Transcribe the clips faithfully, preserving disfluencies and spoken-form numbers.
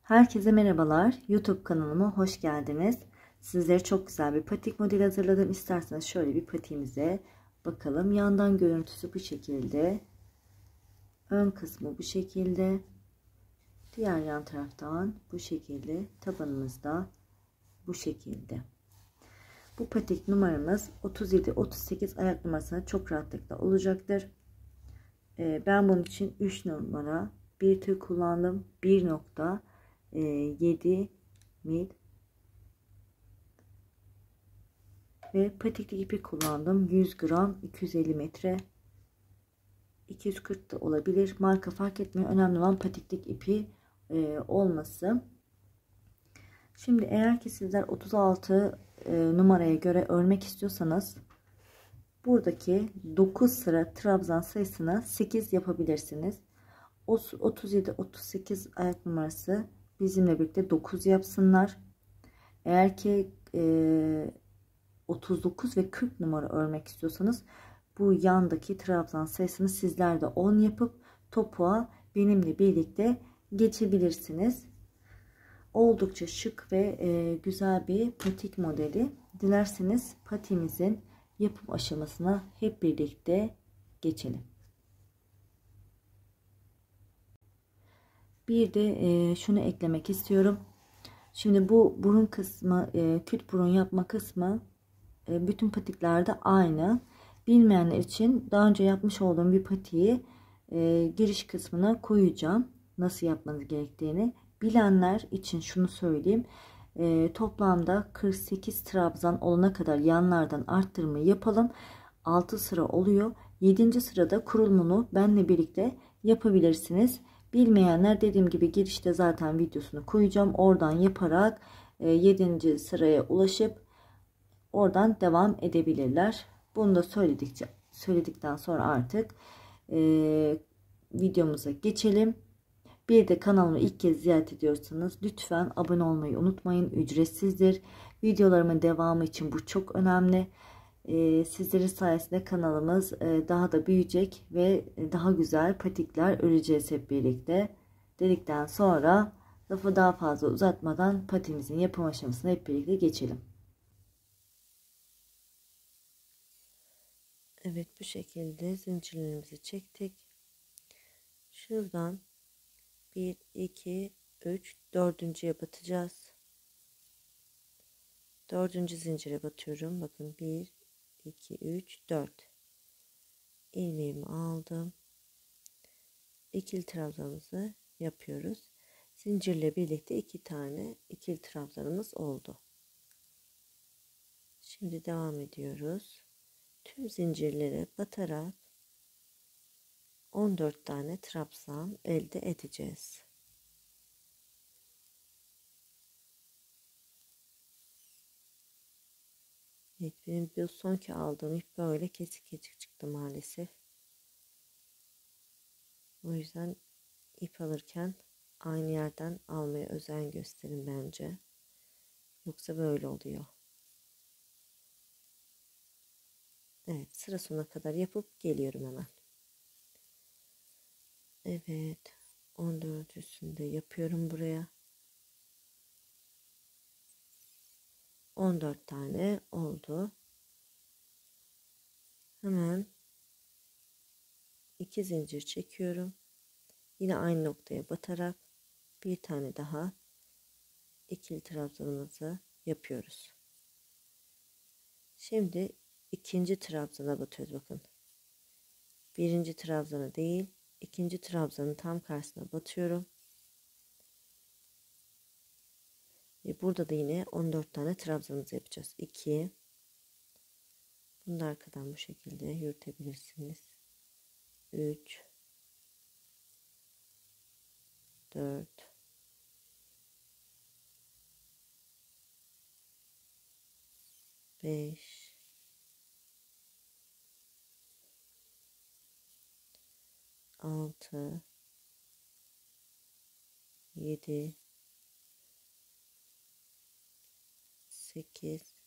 Herkese merhabalar. YouTube kanalıma hoş geldiniz. Sizlere çok güzel bir patik modeli hazırladım. İsterseniz şöyle bir patiğimize bakalım. Yandan görüntüsü bu şekilde. Ön kısmı bu şekilde. Diğer yan taraftan bu şekilde. Tabanımız da bu şekilde. Bu patik numaramız otuz yedi otuz sekiz ayak numarasına çok rahatlıkla olacaktır. Ben bunun için üç numara bir tığ kullandım. bir nokta yedi mil ve patikli ipi kullandım. yüz gram, iki yüz elli metre, iki yüz kırk da olabilir. Marka fark etmiyor. Önemli olan patiklik ipi e, olması. Şimdi eğer ki sizler otuz altı e, numaraya göre örmek istiyorsanız buradaki dokuz sıra trabzan sayısına sekiz yapabilirsiniz. otuz yedi otuz sekiz ayak numarası bizimle birlikte dokuz yapsınlar. Eğer ki e, otuz dokuz ve kırk numara örmek istiyorsanız bu yandaki trabzan sayısını sizler de on yapıp topuğa benimle birlikte geçebilirsiniz. Oldukça şık ve e, güzel bir patik modeli. Dilerseniz patiğimizin yapım aşamasına hep birlikte geçelim. Bir de e, şunu eklemek istiyorum. Şimdi bu burun kısmı, e, küt burun yapma kısmı e, bütün patiklerde aynı. Bilmeyenler için daha önce yapmış olduğum bir patiği e, giriş kısmına koyacağım. Nasıl yapmanız gerektiğini. Bilenler için şunu söyleyeyim. E, toplamda kırk sekiz trabzan olana kadar yanlardan arttırma yapalım. altı sıra oluyor. yedinci sırada kurulumunu benle birlikte yapabilirsiniz. Bilmeyenler dediğim gibi girişte zaten videosunu koyacağım. Oradan yaparak e, yedinci sıraya ulaşıp oradan devam edebilirler. Bunu da söyledikçe söyledikten sonra artık e, videomuza geçelim. Bir de kanalımı ilk kez ziyaret ediyorsanız lütfen abone olmayı unutmayın. Ücretsizdir. Videolarımın devamı için bu çok önemli. E, sizlerin sayesinde kanalımız e, daha da büyüyecek ve daha güzel patikler öreceğiz hep birlikte. Dedikten sonra lafı daha fazla uzatmadan patimizin yapım aşamasına hep birlikte geçelim. Evet, bu şekilde zincirlerimizi çektik. Şuradan bir iki üç dördüncüye batacağız. Dördüncü zincire batıyorum. Bakın bir iki üç dört. İlmeğimi aldım. İkili trabzanımızı yapıyoruz. Zincirle birlikte iki tane ikili trabzanımız oldu. Şimdi devam ediyoruz. Tüm zincirlere batarak on dört tane trabzan elde edeceğiz. Evet, benim bir sonki aldığım ip böyle kesik kesik çıktı maalesef. O yüzden ip alırken aynı yerden almaya özen gösterin bence. Yoksa böyle oluyor. Evet, sıra sonuna kadar yapıp geliyorum hemen. Evet, on dördüncüsünde yapıyorum buraya. on dört tane oldu. Hemen iki zincir çekiyorum. Yine aynı noktaya batarak bir tane daha ikili trabzanımızı yapıyoruz. Şimdi ikinci trabzana batıyoruz. Bakın. Birinci trabzana değil, ikinci trabzanın tam karşısına batıyorum. Ve burada da yine on dört tane trabzanımızı yapacağız. iki. Bunu da arkadan bu şekilde yürütebilirsiniz. üç, dört, beş, altı, yedi, sekiz,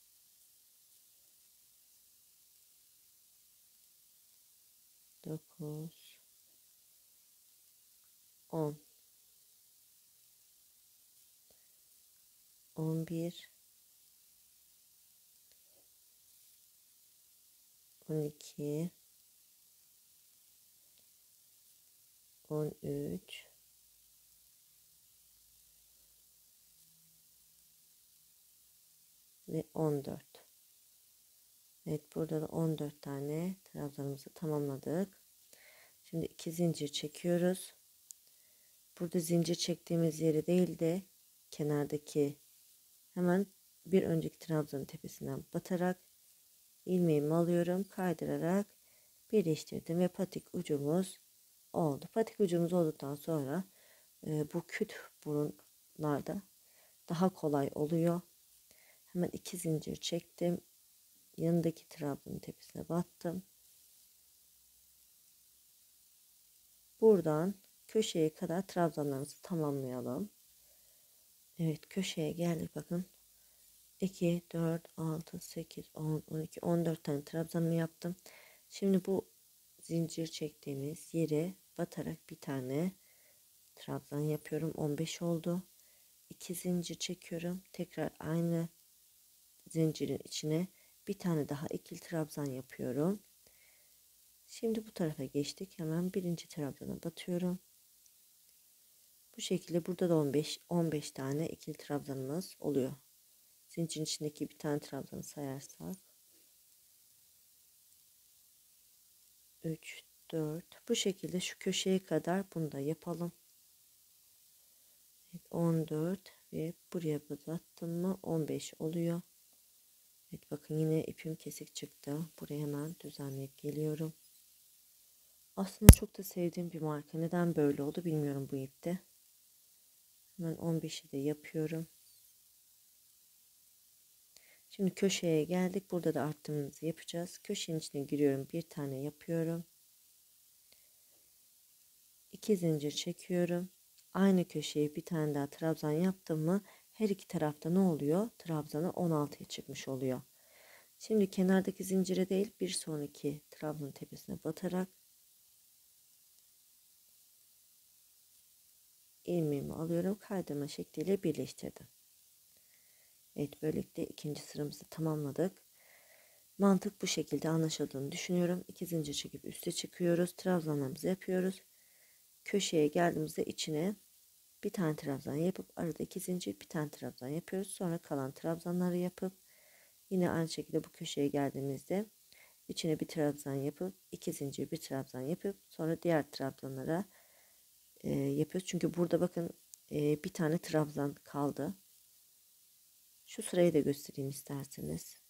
dokuz, on. on bir, on iki, on üç, ve on dört. Evet, burada da on dört tane trabzanımızı tamamladık. Şimdi iki zincir çekiyoruz. Burada zincir çektiğimiz yeri değil de kenardaki hemen bir önceki trabzanın tepesinden batarak ilmeğimi alıyorum, kaydırarak birleştirdim ve patik ucumuz oldu. Patik ucumuz olduktan sonra e, bu küt burunlarda daha kolay oluyor. Hemen iki zincir çektim. Yanındaki trabzanın tepesine battım. Buradan köşeye kadar trabzanlarımızı tamamlayalım. Evet, köşeye geldik, bakın. iki, dört, altı, sekiz, on, on iki, on dört tane trabzanımı yaptım. Şimdi bu zincir çektiğimiz yere batarak bir tane trabzan yapıyorum. on beş oldu. iki zincir çekiyorum. Tekrar aynı zincirin içine bir tane daha ikili trabzan yapıyorum. Şimdi bu tarafa geçtik. Hemen birinci trabzana batıyorum. Bu şekilde burada da on beş on beş tane ikili trabzanımız oluyor. Zincirin içindeki bir tane trabzanı sayarsak üç, dört, bu şekilde şu köşeye kadar bunu da yapalım. Evet, on dört ve buraya battım mı on beş oluyor. Evet, bakın yine ipim kesik çıktı. Buraya hemen düzenleyip geliyorum. Aslında çok da sevdiğim bir marka. Neden böyle oldu bilmiyorum bu ipte. Hemen on beşi de yapıyorum. Şimdi köşeye geldik. Burada da arttırmamızı yapacağız. Köşenin içine giriyorum. Bir tane yapıyorum. iki zincir çekiyorum. Aynı köşeye bir tane daha trabzan yaptım mı her iki tarafta ne oluyor? Trabzanı on altıya çıkmış oluyor. Şimdi kenardaki zincire değil bir sonraki trabzanın tepesine batarak ilmeğimi alıyorum. Kaydırma şekliyle birleştirdim. Evet, böylelikle ikinci sıramızı tamamladık. Mantık bu şekilde anlaşıldığını düşünüyorum. iki zincir çekip üste çıkıyoruz. Trabzanlarımızı yapıyoruz. Köşeye geldiğimizde içine bir tane trabzan yapıp arada iki zincir, bir tane trabzan yapıyoruz. Sonra kalan trabzanları yapıp yine aynı şekilde bu köşeye geldiğimizde içine bir trabzan yapıp iki zincir, bir trabzan yapıp sonra diğer trabzanlara e, yapıyoruz. Çünkü burada bakın e, bir tane trabzan kaldı. Şu sırayı da göstereyim isterseniz.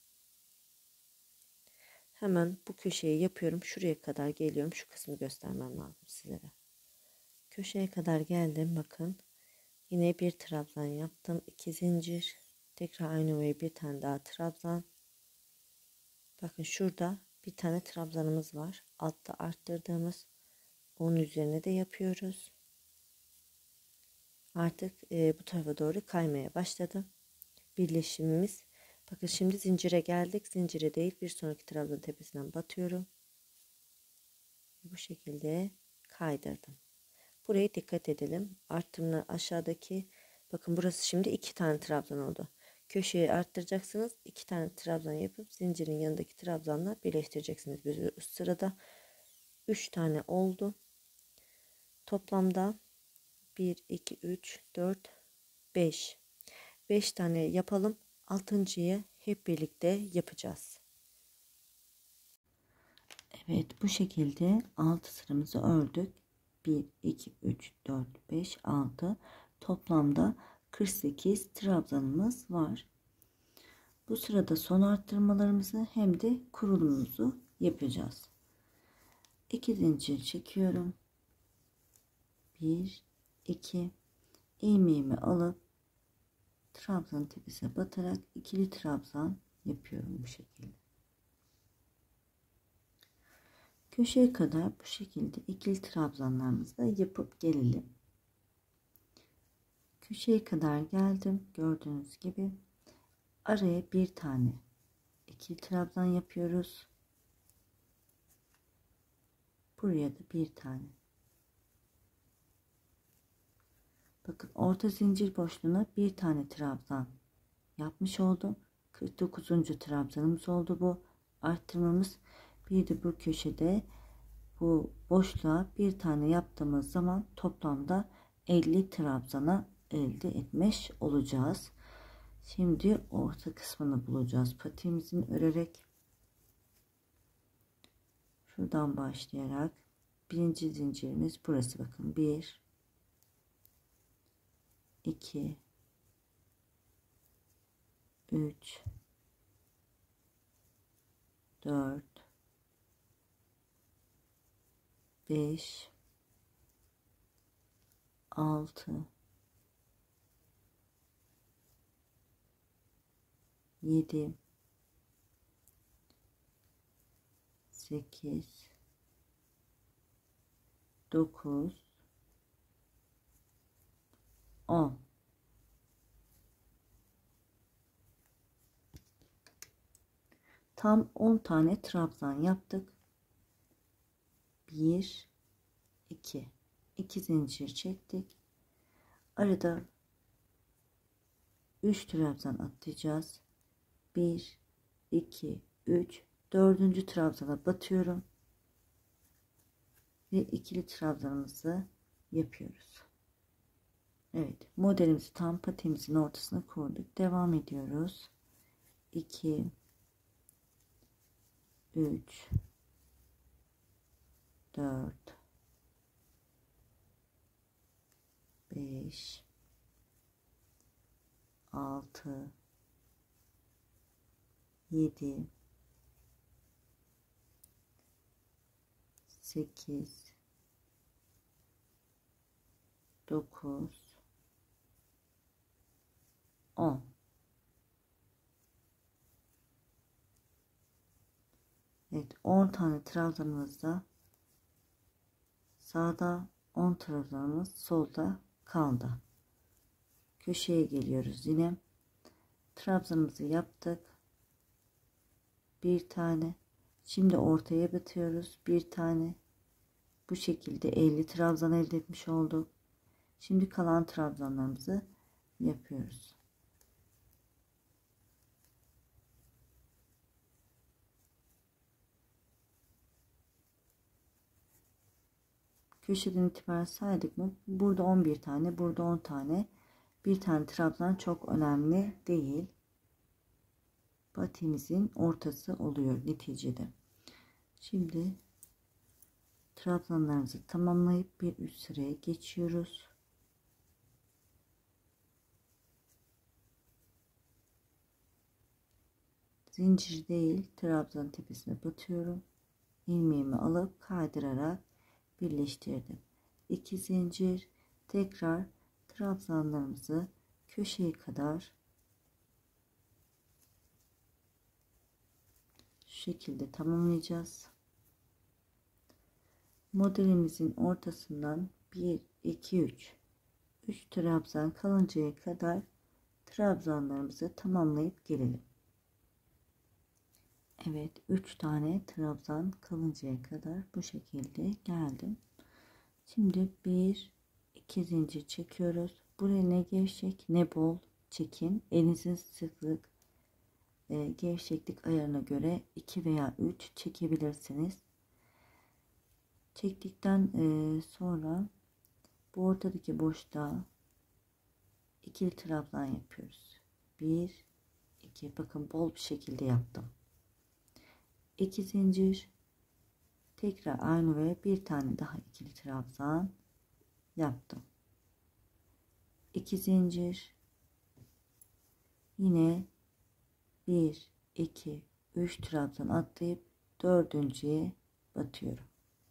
Hemen bu köşeyi yapıyorum. Şuraya kadar geliyorum. Şu kısmı göstermem lazım sizlere. Köşeye kadar geldim. Bakın. Yine bir trabzan yaptım. iki zincir. Tekrar aynı ovaya bir tane daha trabzan. Bakın şurada bir tane trabzanımız var. Altta arttırdığımız. Onun üzerine de yapıyoruz. Artık e, bu tarafa doğru kaymaya başladım. Birleşimimiz. Bakın şimdi zincire geldik. Zincire değil bir sonraki trabzan tepesinden batıyorum. Bu şekilde kaydırdım. Buraya dikkat edelim. Arttırımlar aşağıdaki. Bakın burası şimdi iki tane trabzan oldu. Köşeyi arttıracaksınız. iki tane trabzan yapıp zincirin yanındaki trabzanla birleştireceksiniz. Bir üst sırada üç tane oldu. Toplamda bir, iki, üç, dört, beş. beş tane yapalım. altıncıyı hep birlikte yapacağız. Evet, bu şekilde altı sıramızı ördük. bir, iki, üç, dört, beş, altı. Toplamda kırk sekiz trabzanımız var. Bu sırada son arttırmalarımızı hem de kurulumumuzu yapacağız. iki zincir çekiyorum. bir, iki, ilmeğimi alıp trabzan tepesine batarak ikili trabzan yapıyorum bu şekilde. Köşeye kadar bu şekilde ikili trabzanlarımızı da yapıp gelelim. Köşeye kadar geldim. Gördüğünüz gibi araya bir tane ikili trabzan yapıyoruz. Buraya da bir tane. Bakın orta zincir boşluğuna bir tane trabzan yapmış oldum. kırk dokuzuncu trabzanımız oldu bu arttırmamız. Bir de bu köşede bu boşluğa bir tane yaptığımız zaman toplamda elli trabzana elde etmiş olacağız. Şimdi orta kısmını bulacağız patiğimizin örerek. Şuradan başlayarak birinci zincirimiz burası, bakın bir iki üç dört beş altı yedi sekiz dokuz on. Tam on tane trabzan yaptık. bir iki iki zincir çektik. Arada üç trabzan atlayacağız. bir iki üç, dördüncü trabzana batıyorum ve ikili trabzanımızı yapıyoruz. Evet, modelimizi tam patiğimizin ortasına kurduk. Devam ediyoruz. iki üç dört beş altı yedi sekiz dokuz on. Evet, on tane trabzanımızda sağda, on trabzanımız solda kaldı. Köşeye geliyoruz yine. Trabzanımızı yaptık. Bir tane. Şimdi ortaya batıyoruz. Bir tane. Bu şekilde elli trabzan elde etmiş olduk. Şimdi kalan trabzanlarımızı yapıyoruz. Köşeden itibaren saydık mı? Burada on bir tane, burada on tane. Bir tane trabzan çok önemli değil. Patiğimizin ortası oluyor neticede. Şimdi trabzanlarımızı tamamlayıp bir üst sıraya geçiyoruz. Zincir değil, trabzan tepesine batıyorum. İlmeğimi alıp kaydırarak birleştirdim. iki zincir, tekrar trabzanlarımızı köşeye kadar şu şekilde tamamlayacağız. Modelimizin ortasından bir iki üç üç trabzan kalıncaya kadar trabzanlarımızı tamamlayıp gelelim. Evet, üç tane trabzan kalıncaya kadar bu şekilde geldim. Şimdi bir iki zincir çekiyoruz. Buraya ne gevşek ne bol çekin. Elinizin sıklık e, gevşeklik ayarına göre iki veya üç çekebilirsiniz. Çektikten e, sonra bu ortadaki boşluğa ikili trabzan yapıyoruz. bir iki, bakın bol bir şekilde yaptım. iki zincir, tekrar aynı ve bir tane daha ikili trabzan yaptım. iki zincir, yine bir iki üç trabzan atlayıp dördüncüye batıyorum.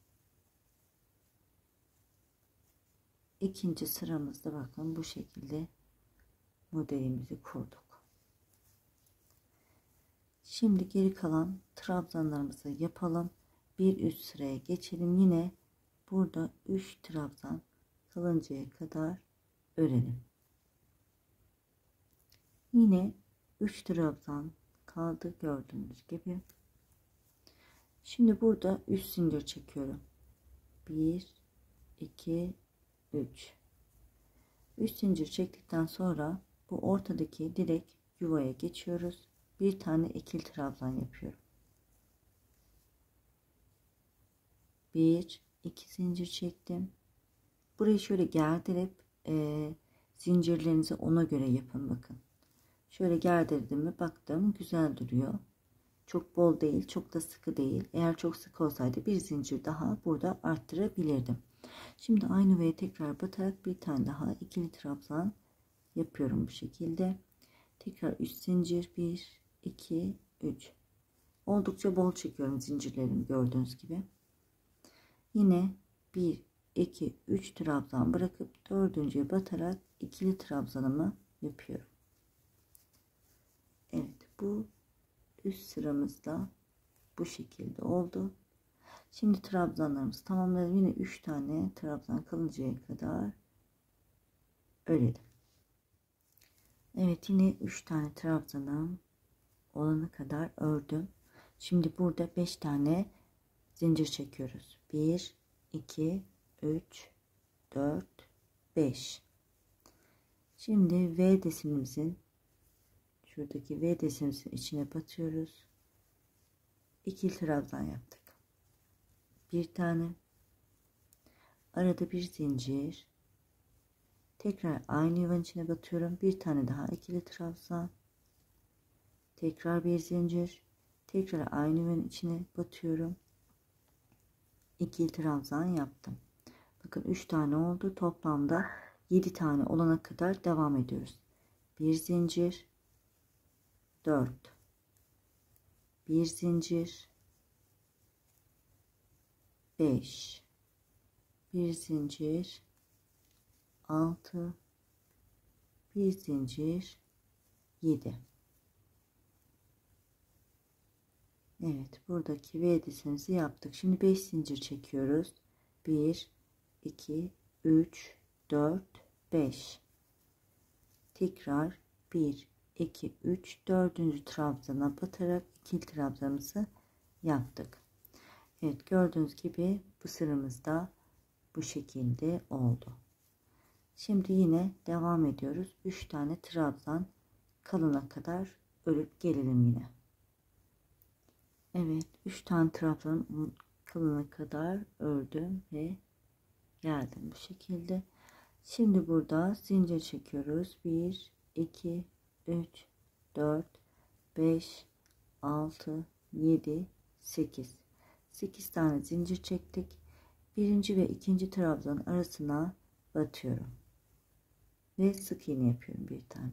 İkinci sıramızda bakın bu şekilde modelimizi kurduk. Şimdi geri kalan trabzanlarımızı yapalım. Bir üst sıraya geçelim. Yine burada üç trabzan kalıncaya kadar örelim. Yine üç trabzan kaldı gördüğünüz gibi. Şimdi burada üç zincir çekiyorum. bir iki üç üç zincir çektikten sonra bu ortadaki direk yuvaya geçiyoruz. Bir tane ikili trabzan yapıyorum. Bir, iki zincir çektim. Burayı şöyle gerdirip e, zincirlerinizi ona göre yapın bakın. Şöyle gerdirdim mi baktım güzel duruyor. Çok bol değil, çok da sıkı değil. Eğer çok sıkı olsaydı bir zincir daha burada arttırabilirdim. Şimdi aynı yuvaya tekrar batarak bir tane daha ikili trabzan yapıyorum bu şekilde. Tekrar üç zincir, bir, iki, üç. Oldukça bol çekiyorum zincirlerimi gördüğünüz gibi. Yine bir, iki, üç trabzan bırakıp dördüncüye batarak ikili trabzanımı yapıyorum. Evet, bu üst sıramızda bu şekilde oldu. Şimdi trabzanlarımızı tamamlayalım. Yine üç tane trabzan kalıncaya kadar örelim. Evet, yine üç tane trabzanım olana kadar ördüm. Şimdi burada beş tane zincir çekiyoruz. bir, iki, üç, dört, beş. Şimdi V desenimizin şuradaki V desenimizin içine batıyoruz. İkili trabzan yaptık. Bir tane, arada bir zincir, tekrar aynı yuvanın içine batıyorum. Bir tane daha ikili trabzan, tekrar bir zincir, tekrar aynı yuvanın içine batıyorum. İkili trabzan yaptım. Bakın üç tane oldu. Toplamda yedi tane olana kadar devam ediyoruz. Bir zincir, dört, bir zincir, beş, bir zincir, altı, bir zincir, yedi. Evet, buradaki V desenimizi yaptık. Şimdi beş zincir çekiyoruz. bir, iki, üç, dört, beş. Tekrar bir, iki, üç, dördüncü trabzana batarak ikili trabzanımızı yaptık. Evet, gördüğünüz gibi bu sıramızda bu şekilde oldu. Şimdi yine devam ediyoruz. üç tane trabzan kalana kadar örüp gelelim yine. Evet, üç tane trabzan kalana kadar ördüm ve geldim bu şekilde. Şimdi burada zincir çekiyoruz. bir, iki, üç, dört, beş, altı, yedi, sekiz. sekiz tane zincir çektik. Birinci ve ikinci trabzanın arasına batıyorum. Ve sık iğne yapıyorum bir tane.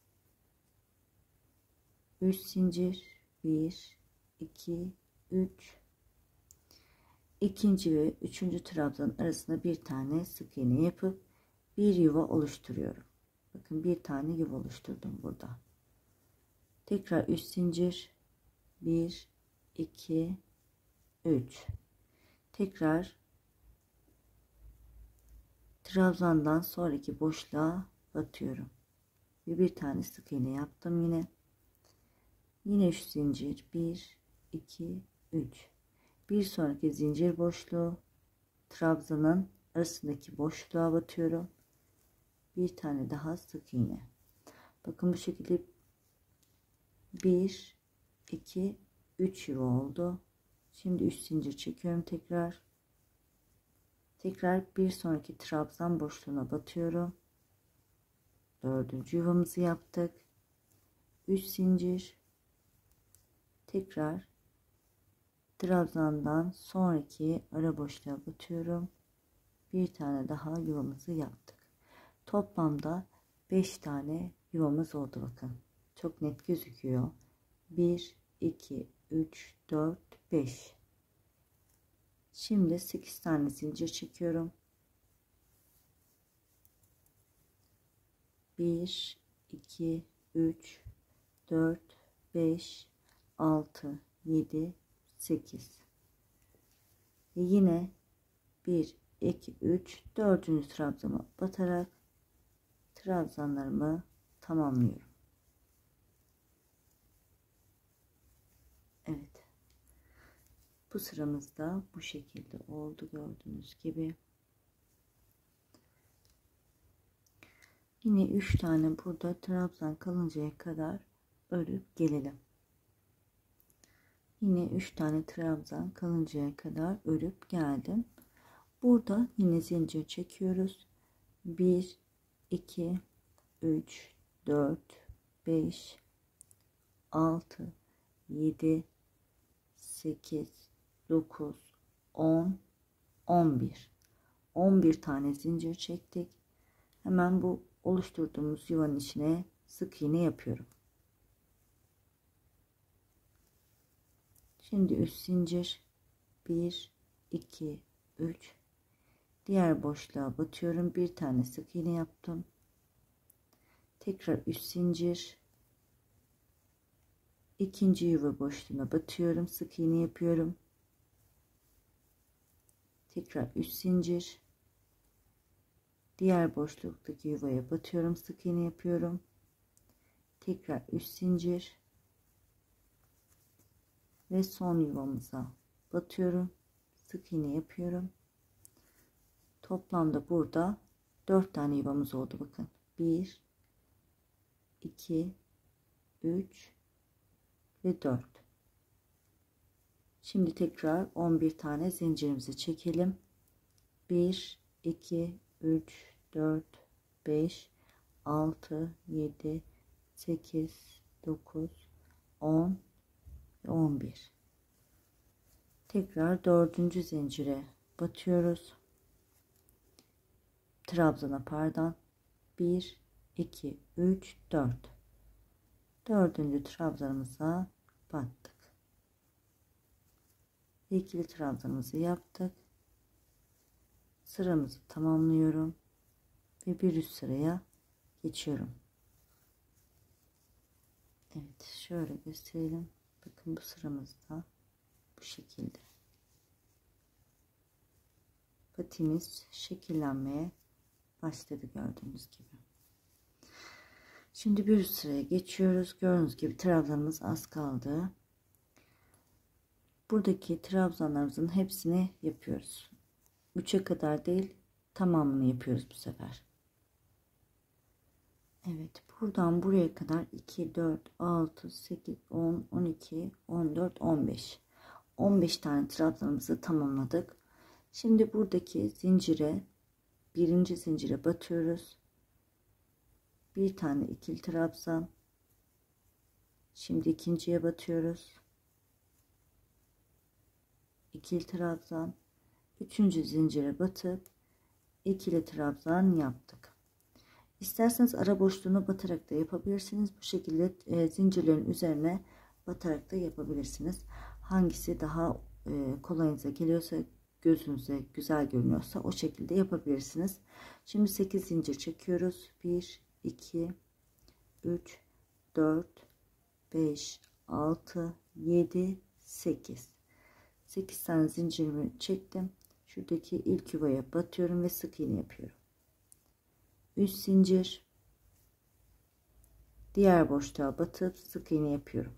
üç zincir, bir, iki, üç. İkinci ve üçüncü trabzanın arasına bir tane sık iğne yapıp bir yuva oluşturuyorum. Bakın bir tane yuva oluşturdum burada. Tekrar üç zincir, bir, iki, üç. Tekrar trabzandan sonraki boşluğa batıyorum. Ve bir tane sık iğne yaptım yine. Yine üç zincir, bir, iki, üç. Bir sonraki zincir boşluğu, trabzanın arasındaki boşluğa batıyorum. Bir tane daha sık iğne. Bakın bu şekilde bir, iki, üç yuva oldu. Şimdi üç zincir çekiyorum tekrar. Tekrar bir sonraki trabzan boşluğuna batıyorum. Dördüncü yuvamızı yaptık. üç zincir. Tekrar trabzandan sonraki ara boşluğa batıyorum. Bir tane daha yuvamızı yaptık. Toplamda beş tane yuvamız oldu bakın. Çok net gözüküyor. bir, iki, üç, dört, beş. Şimdi sekiz tane zincir çekiyorum. bir, iki, üç, dört, beş, altı, yedi, sekiz. Ve yine bir, iki, üç, dördüncü trabzana batarak trabzanlarımı tamamlıyorum. Evet. Bu sıramızda bu şekilde oldu gördüğünüz gibi. Yine üç tane burada trabzan kalıncaya kadar örüp gelelim. Yine üç tane trabzan kalıncaya kadar örüp geldim. Burada yine zincir çekiyoruz. bir iki üç dört beş altı yedi sekiz dokuz on on bir on bir tane zincir çektik. Hemen bu oluşturduğumuz yuvanın içine sık iğne yapıyorum. Şimdi üç zincir, bir iki üç, diğer boşluğa batıyorum, bir tane sık iğne yaptım, tekrar üç zincir, ikinci yuva boşluğuna batıyorum, sık iğne yapıyorum, tekrar üç zincir, diğer boşluktaki yuvaya batıyorum, sık iğne yapıyorum, tekrar üç zincir ve son yuvamıza batıyorum, sık iğne yapıyorum. Toplamda burada dört tane yuvamız oldu. Bakın bir iki üç ve dört. Şimdi tekrar on bir tane zincirimizi çekelim. bir iki üç dört beş altı yedi sekiz dokuz on ve on bir. Tekrar dördüncü zincire batıyoruz. Trabzana pardon, bir iki üç dört, dördüncü trabzanımıza battık, ikili trabzanımızı yaptık, sıramızı tamamlıyorum ve bir üst sıraya geçiyorum. Evet, şöyle gösterelim. Bakın bu sıramızda bu şekilde patimiz şekillenmeye başladı, gördüğünüz gibi. Şimdi bir üst sıraya geçiyoruz. Gördüğünüz gibi trabzanımız az kaldı. Buradaki trabzanlarımızın hepsini yapıyoruz. üçe kadar değil, tamamını yapıyoruz bu sefer. Evet, buradan buraya kadar iki dört altı sekiz on on iki on dört on beş on beş tane trabzanımızı tamamladık. Şimdi buradaki zincire, birinci zincire batıyoruz. Bir tane ikili trabzan. Şimdi ikinciye batıyoruz. İkili trabzan. Üçüncü zincire batıp ikili trabzan yaptık. İsterseniz ara boşluğuna batarak da yapabilirsiniz. Bu şekilde e, zincirlerin üzerine batarak da yapabilirsiniz. Hangisi daha e, kolayınıza geliyorsa, gözünüze güzel görünüyorsa o şekilde yapabilirsiniz. Şimdi sekiz zincir çekiyoruz. bir iki üç dört beş altı yedi sekiz. sekiz tane zincirimi çektim. Şuradaki ilk yuvaya batıyorum ve sık iğne yapıyorum. üç zincir, diğer boşluğa batıp sık iğne yapıyorum.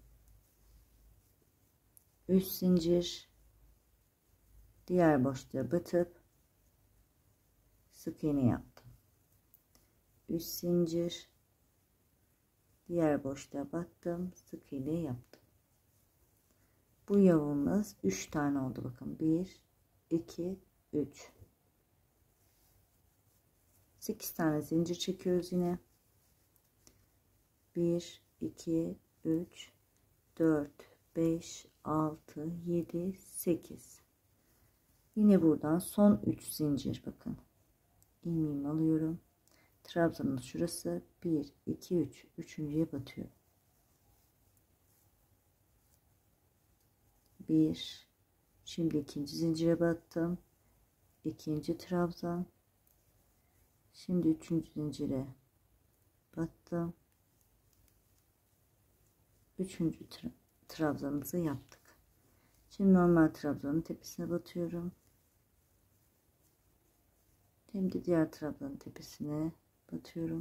üç zincir, diğer boşluğa batıp sık iğne yaptım. üç zincir, diğer boşluğa battım, sık iğne yaptım. Bu yuvamız üç tane oldu. Bakın bir iki üç. sekiz tane zincir çekiyoruz yine. bir iki üç dört beş altı yedi sekiz. Yine buradan son üç zincir, bakın. İlmeğimi alıyorum. Trabzanın şurası bir iki üç. Üçüncüye batıyorum. bir. Şimdi ikinci zincire battım. İkinci trabzan. Şimdi üçüncü zincire battım. Üçüncü tra trabzanımızı yaptık. Şimdi normal trabzanın tepesine batıyorum. Şimdi diğer trabzanın tepesine batıyorum.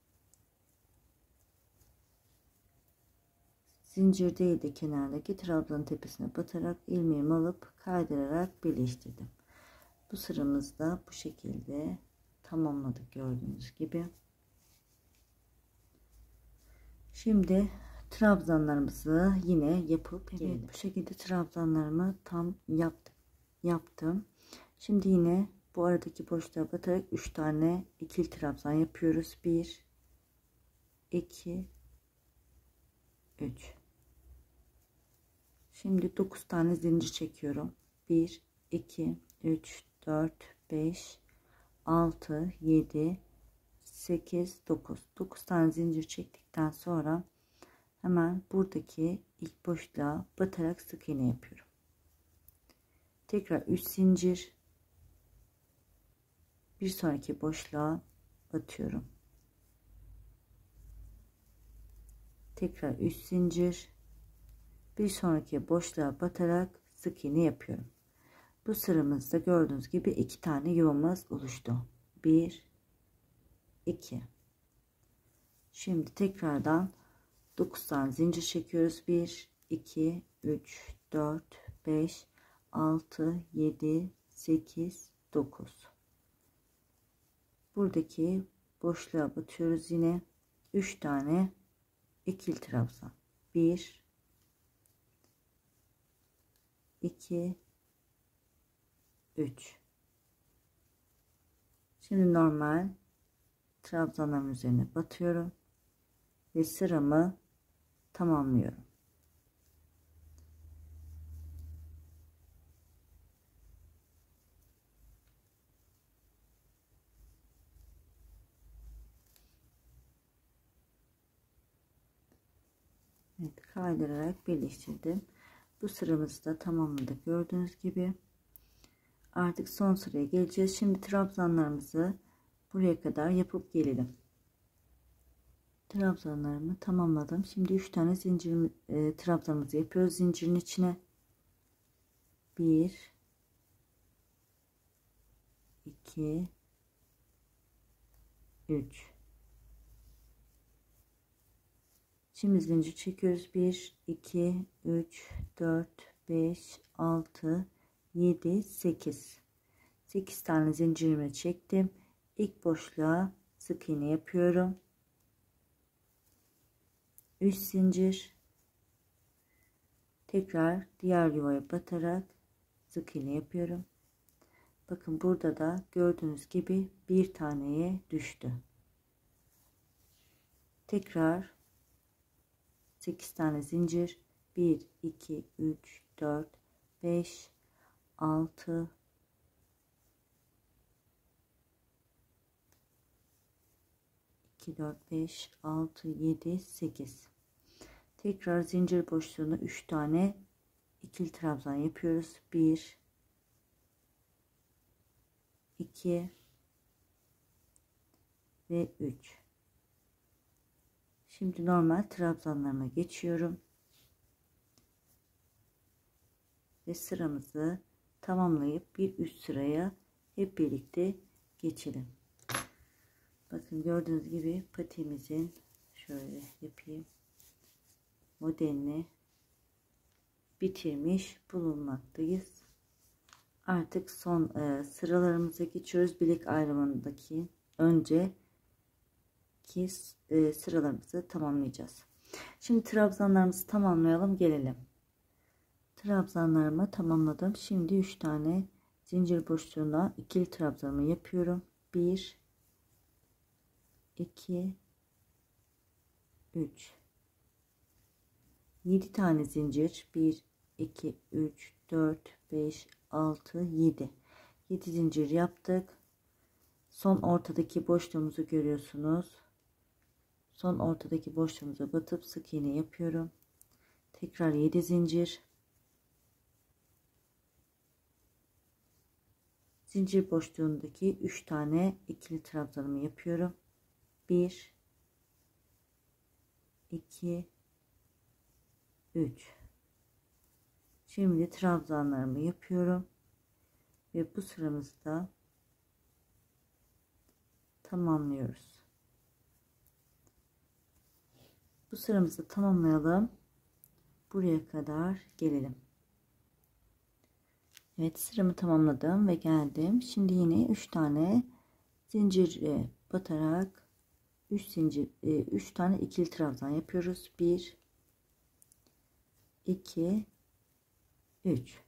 Zincir değil de kenardaki trabzanın tepesine batarak ilmeğimi alıp kaydırarak birleştirdim. Bu sıramızda bu şekilde tamamladık, gördüğünüz gibi. Şimdi trabzanlarımızı yine yapıp evet, gelelim. Bu şekilde trabzanlarımı tam yaptım. Yaptım. Şimdi yine bu aradaki boşluğa batarak üç tane ikili trabzan yapıyoruz. bir iki üç. Şimdi dokuz tane zincir çekiyorum. bir iki üç dört beş altı yedi sekiz dokuz. dokuz tane zincir çektikten sonra hemen buradaki ilk boşluğa batarak sık iğne yapıyorum. Tekrar üç zincir, bir sonraki boşluğa batıyorum. Tekrar üç zincir, bir sonraki boşluğa batarak sık iğne yapıyorum. Bu sıramızda gördüğünüz gibi iki tane yuvamız oluştu. bir iki. Şimdi tekrardan dokuz tane zincir çekiyoruz. bir iki üç dört beş altı yedi sekiz dokuz. Buradaki boşluğa batıyoruz. Yine üç tane ikili trabzan. bir iki üç. Şimdi normal trabzanların üzerine batıyorum ve sıramı tamamlıyorum. Evet, kaydırarak birleştirdim. Bu sıramızı da tamamladık. Gördüğünüz gibi artık son sıraya geleceğiz. Şimdi trabzanlarımızı buraya kadar yapıp gelelim. Trabzanlarımı tamamladım. Şimdi üç tane zincir e, trabzanımızı yapıyoruz. Zincirin içine bir iki üç. Şimdi zincir çekiyoruz. bir iki üç dört beş altı yedi sekiz. sekiz tane zincirimi çektim. İlk boşluğa sık iğne yapıyorum. üç zincir, tekrar diğer yuvaya batarak sık iğne yapıyorum. Bakın burada da gördüğünüz gibi bir taneye düştü. Tekrar sekiz tane zincir, bir iki üç dört beş altı iki dört beş altı yedi sekiz. Tekrar zincir boşluğuna üç tane ikili trabzan yapıyoruz. bir iki ve üç. Şimdi normal trabzanlarıma geçiyorum ve sıramızı tamamlayıp bir üst sıraya hep birlikte geçelim. Bakın gördüğünüz gibi patiğimizin şöyle yapayım modelini bitirmiş bulunmaktayız. Artık son e, sıralarımıza geçiyoruz. Bilek ayrımındaki önce ki e, sıralarımızı tamamlayacağız. Şimdi trabzanlarımızı tamamlayalım, gelelim. Trabzanlarımı tamamladım. Şimdi üç tane zincir boşluğuna ikili trabzanımı yapıyorum. bir iki üç. yedi tane zincir, bir iki üç dört beş altı yedi. yedi zincir yaptık. Son ortadaki boşluğumuzu görüyorsunuz. Son ortadaki boşluğumuza batıp sık iğne yapıyorum. Tekrar yedi zincir. Zincir boşluğundaki üç tane ikili trabzanımı yapıyorum. bir iki üç. Şimdi trabzanlarımı yapıyorum ve bu sıramızı da tamamlıyoruz. Bu sıramızı tamamlayalım. Buraya kadar gelelim. Evet, sıramı tamamladım ve geldim. Şimdi yine üç tane zincir batarak üç zincir üç tane ikili trabzan yapıyoruz. bir iki, üç.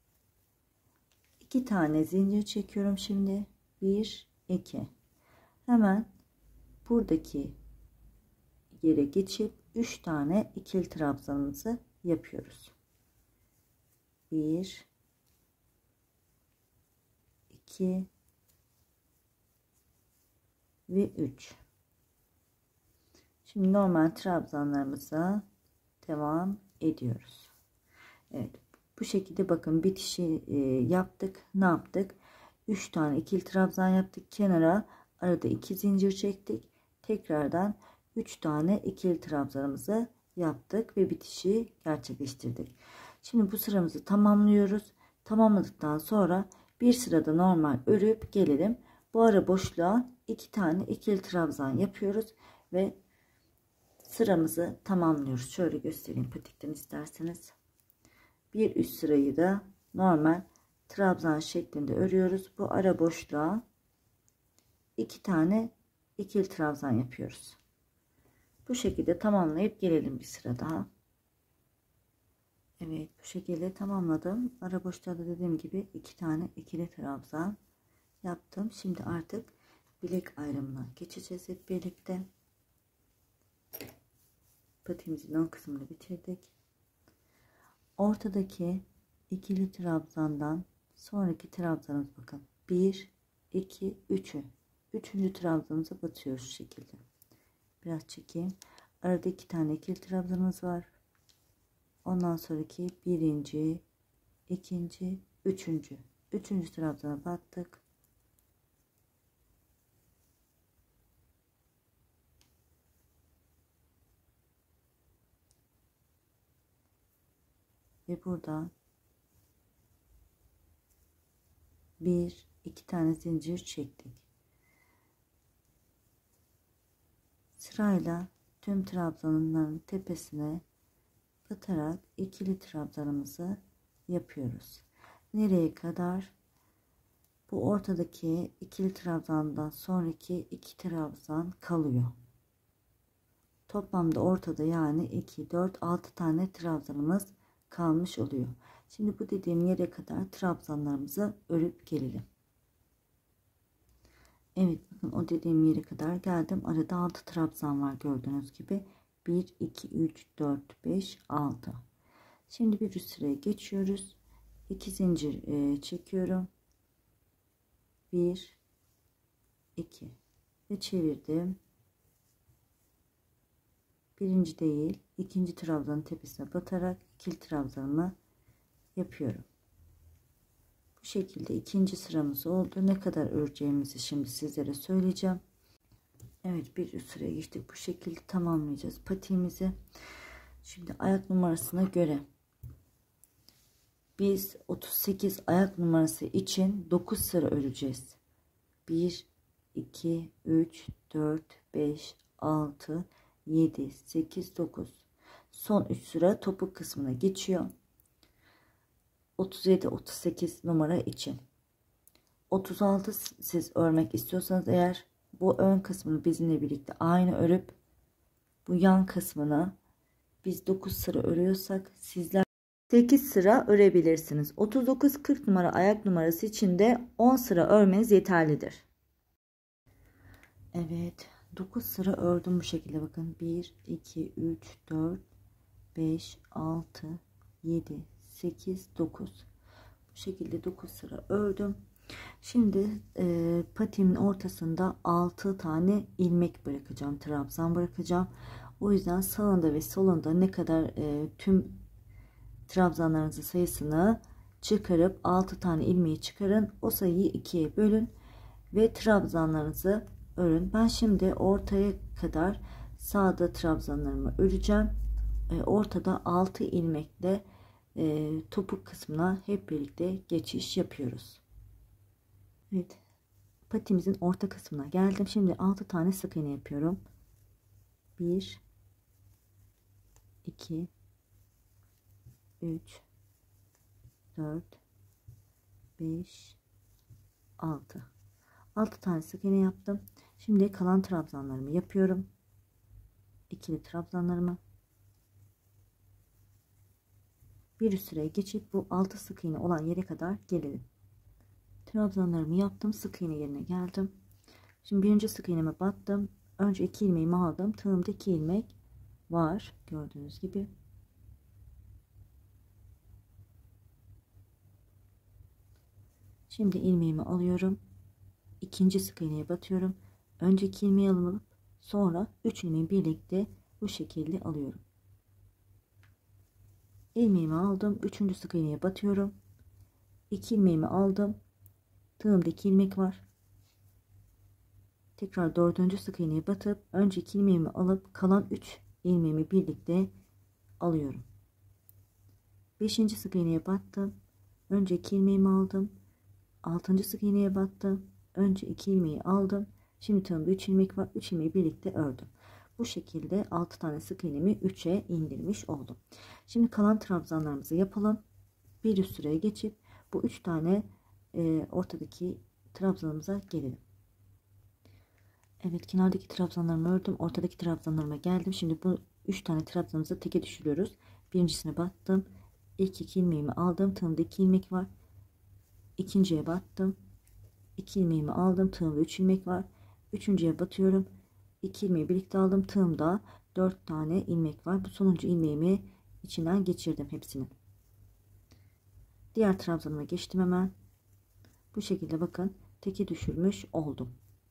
iki tane zincir çekiyorum şimdi. bir, iki. Hemen buradaki yere geçip üç tane ikili trabzanımızı yapıyoruz. bir, iki ve üç. Şimdi normal trabzanlarımıza devam ediyoruz. Evet, bu şekilde bakın bitişi e, yaptık. Ne yaptık? üç tane ikili trabzan yaptık. Kenara arada iki zincir çektik. Tekrardan üç tane ikili trabzanımızı yaptık ve bitişi gerçekleştirdik. Şimdi bu sıramızı tamamlıyoruz. Tamamladıktan sonra bir sırada normal örüp gelelim. Bu ara boşluğa iki tane ikili trabzan yapıyoruz ve sıramızı tamamlıyoruz. Şöyle göstereyim patikten isterseniz. Bir üst sırayı da normal trabzan şeklinde örüyoruz. Bu ara boşluğa iki tane ikili trabzan yapıyoruz. Bu şekilde tamamlayıp gelelim bir sıra daha. Evet, bu şekilde tamamladım. Ara boşluğa da dediğim gibi iki tane ikili trabzan yaptım. Şimdi artık bilek ayrımına geçeceğiz hep birlikte. Patiğimizin ön kısmını bitirdik. Ortadaki ikili trabzandan sonraki trabzanımız bakın. bir, iki, üçü. Üçüncü trabzanımıza batıyoruz şu şekilde. Biraz çekeyim. Arada iki tane ikili trabzanımız var. Ondan sonraki birinci, ikinci, üçüncü. Üçüncü trabzana battık. Ve burada bir, iki tane zincir çektik. Sırayla tüm trabzanların tepesine batarak ikili trabzanımızı yapıyoruz. Nereye kadar? Bu ortadaki ikili trabzandan sonraki iki trabzan kalıyor. Toplamda ortada yani iki, dört, altı tane trabzanımız kalmış oluyor. Şimdi bu dediğim yere kadar trabzanlarımızı örüp gelelim. Evet, bakın o dediğim yere kadar geldim. Arada altı trabzan var gördüğünüz gibi. bir, iki, üç, dört, beş, altı. Şimdi bir üst sıraya geçiyoruz. iki zincir e, çekiyorum. bir, iki ve çevirdim. Birinci değil, ikinci trabzanın tepesine batarak ikili trabzanımı yapıyorum. Bu şekilde ikinci sıramız oldu. Ne kadar öreceğimizi şimdi sizlere söyleyeceğim. Evet, bir üst sıraya geçtik. Bu şekilde tamamlayacağız patiğimizi. Şimdi ayak numarasına göre biz otuz sekiz ayak numarası için dokuz sıra öreceğiz. bir, iki, üç, dört, beş, altı, yedi, sekiz, dokuz. Son üç sıra topuk kısmına geçiyor. otuz yedi otuz sekiz numara için. otuz altı siz örmek istiyorsanız eğer bu ön kısmını bizimle birlikte aynı örüp bu yan kısmını biz dokuz sıra örüyorsak sizler sekiz sıra örebilirsiniz. otuz dokuz kırk numara ayak numarası için de on sıra örmeniz yeterlidir. Evet, dokuz sıra ördüm bu şekilde bakın. bir, iki, üç, dört, beş, altı, yedi, sekiz, dokuz. Bu şekilde dokuz sıra ördüm. Şimdi e, patiğimin ortasında altı tane ilmek bırakacağım. Trabzan bırakacağım. O yüzden sağında ve solunda ne kadar e, tüm trabzanlarınızın sayısını çıkarıp altı tane ilmeği çıkarın. O sayıyı ikiye bölün ve trabzanlarınızı örün. Ben şimdi ortaya kadar sağda trabzanlarımı öreceğim. E, ortada altı ilmekle e, topuk kısmına hep birlikte geçiş yapıyoruz. Evet, patimizin orta kısmına geldim. Şimdi altı tane sık iğne yapıyorum. bir, iki, üç, dört, beş, altı. altı tane sık iğne yaptım. Şimdi kalan trabzanlarımı yapıyorum. İkili trabzanlarımı. bir üst sıraya geçip bu altı sık iğne olan yere kadar gelelim. Trabzanlarımı yaptım. Sık iğne yerine geldim. Şimdi birinci sık iğneme battım. Önce iki ilmeğimi aldım. Tığımda iki ilmek var. Gördüğünüz gibi. Şimdi ilmeğimi alıyorum. İkinci sık iğneye batıyorum. Önce iki ilmeği alıp sonra üç ilmeği birlikte bu şekilde alıyorum. İlmeğimi aldım. Üçüncü sık iğneye batıyorum. iki ilmeğimi aldım. Tığımda iki ilmek var. Tekrar dördüncü sık iğneye batıp önce iki ilmeğimi alıp kalan üç ilmeğimi birlikte alıyorum. beşinci sık iğneye battım. Önce iki ilmeğimi aldım. altıncı sık iğneye battım. Önce iki ilmeği aldım. Şimdi tığımda üç ilmek var. üç ilmeği birlikte ördüm. Bu şekilde altı tane sık iğnemi üçe indirmiş oldum. Şimdi kalan trabzanlarımızı yapalım. Bir üst sıraya geçip bu üç tane e, ortadaki trabzanımıza gelelim. Evet, kenardaki trabzanlarımı ördüm. Ortadaki trabzanlarıma geldim. Şimdi bu üç tane trabzanımızı teke düşürüyoruz. Birincisine battım. İlk iki ilmeğimi aldım. Tığımda iki ilmek var. İkinciye battım. iki ilmeğimi aldım. Tığımda üç ilmek var. Üçüncüye batıyorum. iki ilmeği birlikte aldım. Tığımda dört tane ilmek var. Bu sonuncu ilmeğimi içinden geçirdim hepsini. Diğer trabzanıma geçtim hemen. Bu şekilde bakın teke düşürmüş oldum.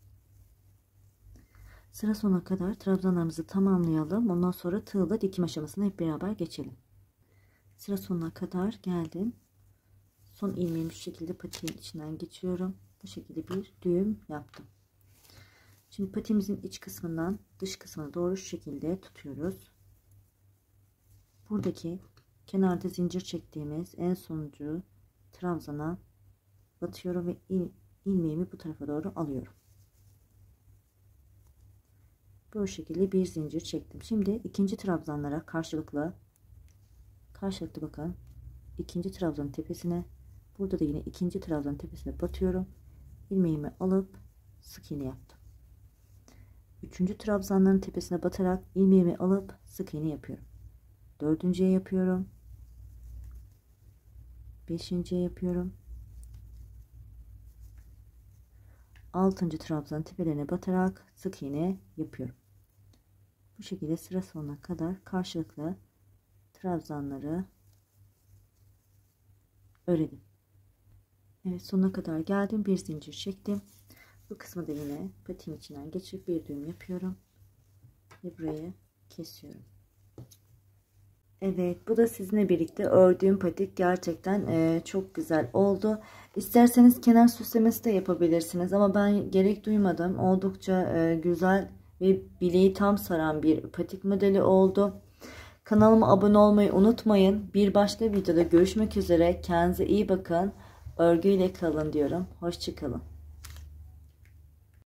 Sıra sonuna kadar trabzanlarımızı tamamlayalım. Ondan sonra tığla dikim aşamasına hep beraber geçelim. Sıra sonuna kadar geldim. Son ilmeğimi şu şekilde patiğin içinden geçiriyorum. Bu şekilde bir düğüm yaptım. Şimdi patiğimizin iç kısmından dış kısmına doğru şu şekilde tutuyoruz. Buradaki kenarda zincir çektiğimiz en sonuncu trabzana batıyorum ve il, ilmeğimi bu tarafa doğru alıyorum. Bu şekilde bir zincir çektim. Şimdi ikinci trabzanlara karşılıklı karşılıklı bakın ikinci trabzanın tepesine, burada da yine ikinci trabzanın tepesine batıyorum. İlmeğimi alıp sık iğne yaptım. Üçüncü trabzanların tepesine batarak ilmeğimi alıp sık iğne yapıyorum. Dördüncüye yapıyorum. Beşinciye yapıyorum. Altıncı trabzanın tepelerine batarak sık iğne yapıyorum. Bu şekilde sıra sonuna kadar karşılıklı trabzanları örelim. Evet, sonuna kadar geldim. Bir zincir çektim. Bu kısmı da yine patiğin içinden geçirip bir düğüm yapıyorum ve burayı kesiyorum. Evet, bu da sizinle birlikte ördüğüm patik. Gerçekten e, çok güzel oldu. İsterseniz kenar süslemesi de yapabilirsiniz ama ben gerek duymadım. Oldukça e, güzel ve bileği tam saran bir patik modeli oldu. Kanalıma abone olmayı unutmayın. Bir başka videoda görüşmek üzere. Kendinize iyi bakın. Örgüyle kalın diyorum. Hoşça kalın.